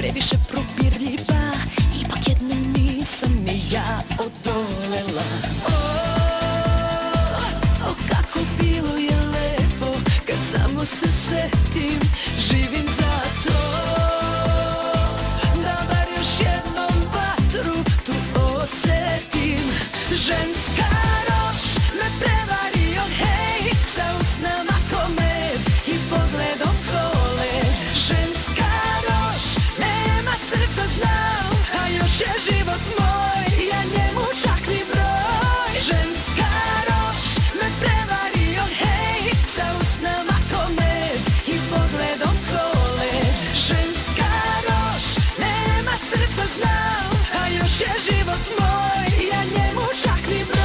previše probirljiva, ipak jednom nisam ni ja odolela. O, kako bilo je lepo, kad samo se setim, živim za to. Da bar još jednom vatru tu osetim. Ženska roš me prevario, hej, sa usnama ko med i pogledom ko led. Ženska roš, nema srca znam, a još je život moj, ja njemu čak ni broj. Ženska roš me prevario, hej, sa usnama ko med i pogledom ko led. Ženska roš, nema srca znam, a još je život moj, ja njemu čak ni broj.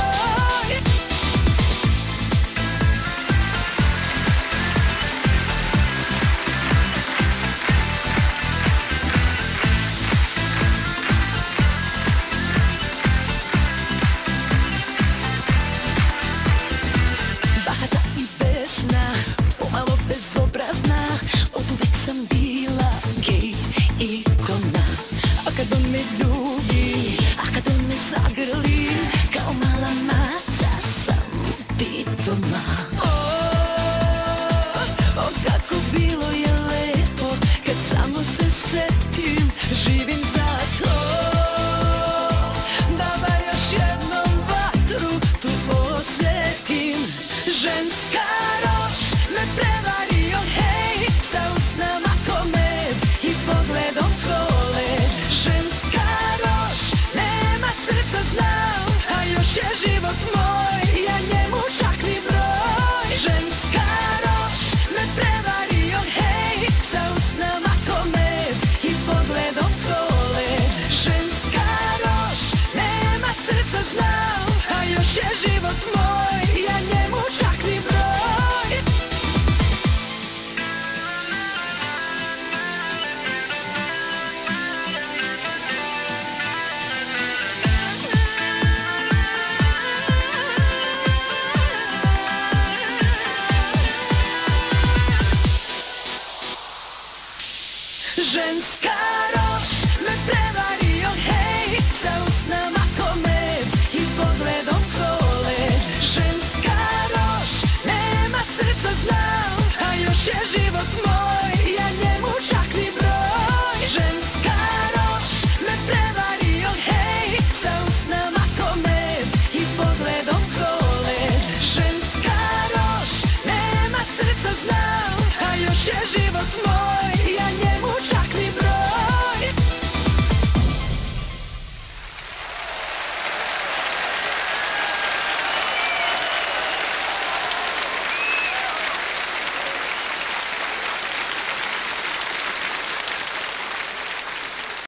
Bahata i besna, pomalo bezobrazna, oduvek sam bila gej ikona. A kad on me ljubi, a kad on me zagrli, kao mala maca sam pitoma. O, kako bilo je lepo, kad samo se setim, živim za to. Da bar još jednom vatru tu osetim. Ženska roš me prevario, hej, sa usnama ko med i pogledom ko led. Ženska roš, nema srca znam, a još je život moj, ja njemu čak ni broj. Ženska roš me prevario, hej, sa usnama ko med i pogledom ko led. Ženska roš, nema srca znam, a još je život moj, ja njemu čak ni broj. Ženska